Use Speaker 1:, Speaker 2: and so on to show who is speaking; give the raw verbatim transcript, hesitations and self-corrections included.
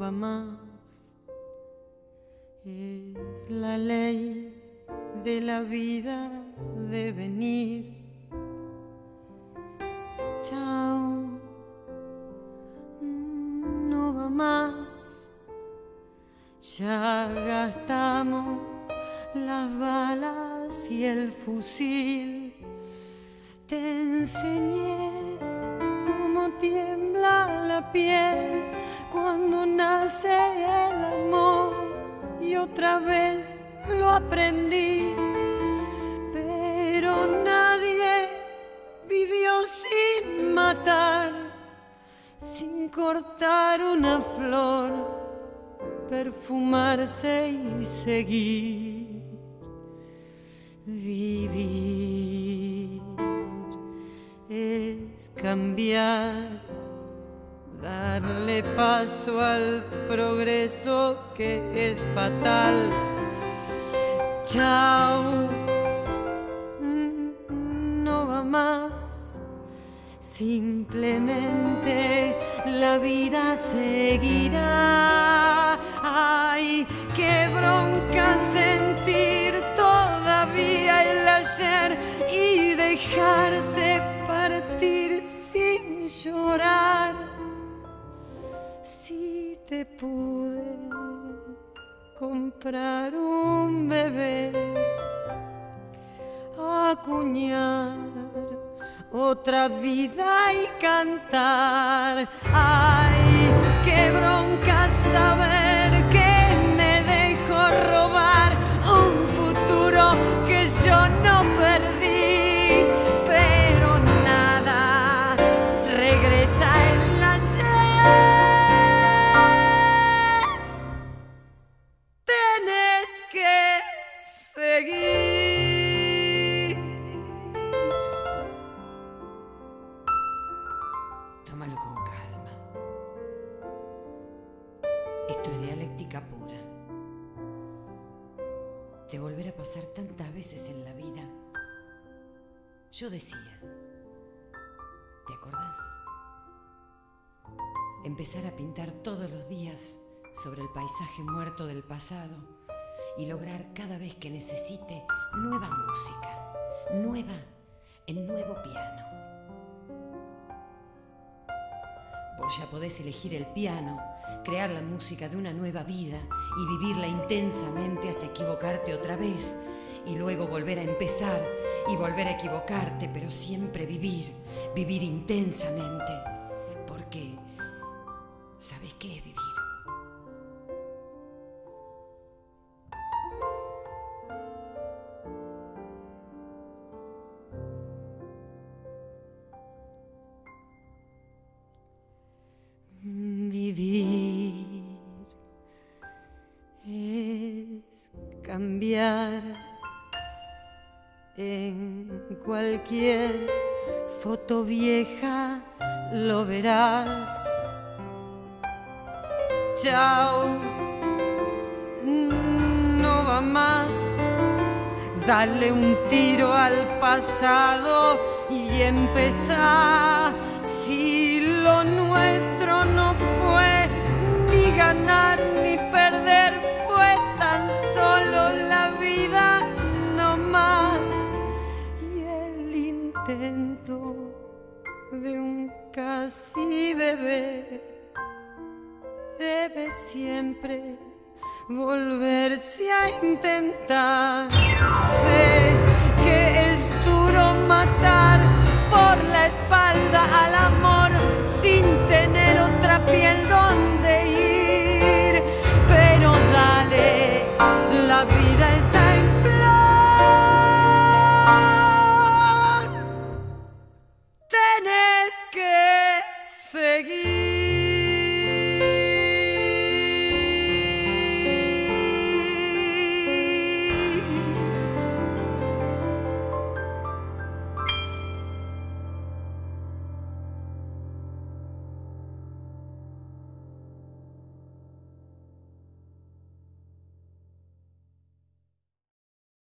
Speaker 1: va más. Es la ley de la vida de venir. Chao, no va más. Ya gastamos las balas y el fusil. Te enseñé cómo tiembla la piel cuando nace el amor, y otra vez lo aprendí. Pero nadie vivió sin matar, sin cortar una flor, perfumarse y seguir. Vivir es cambiar, darle paso al progreso que es fatal. Chao, no va más. Simplemente la vida seguirá. Ay, qué bronca sentir todavía el ayer y dejarte partir sin llorar. Si te pude comprar un bebé, acuñar otra vida y cantar. Ay, qué bronca saber que me dejó robar un futuro que yo no perdí. Pero nada regresa el ayer. Tenés que seguir.
Speaker 2: Tómalo con calma. Esto es dialéctica pura. De volver a pasar tantas veces en la vida. Yo decía, ¿te acordás? Empezar a pintar todos los días sobre el paisaje muerto del pasado y lograr cada vez que necesite nueva música, nueva en nuevo piano. Vos ya podés elegir el piano, crear la música de una nueva vida y vivirla intensamente hasta equivocarte otra vez y luego volver a empezar y volver a equivocarte, pero siempre vivir, vivir intensamente. Porque, ¿sabés qué es vivir?
Speaker 1: Vivir es cambiar. En cualquier foto vieja lo verás. Chao, no va más. Dale un tiro al pasado y empezá. Si lo nuestro no fue ni ganar ni perder, fue tan solo la vida no más. Y el intento de un casi bebé debe siempre volverse a intentar. Sé que es duro matar por la espalda al amor sin tener otra piel donde ir, pero dale, la vida está en flor. Tenés que seguir.